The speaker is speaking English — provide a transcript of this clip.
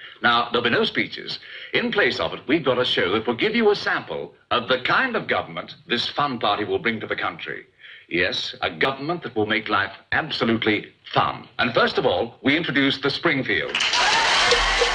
Now, there'll be no speeches. In place of it, we've got a show that will give you a sample of the kind of government this fun party will bring to the country. Yes, a government that will make life absolutely fun. And first of all, we introduce the Springfield.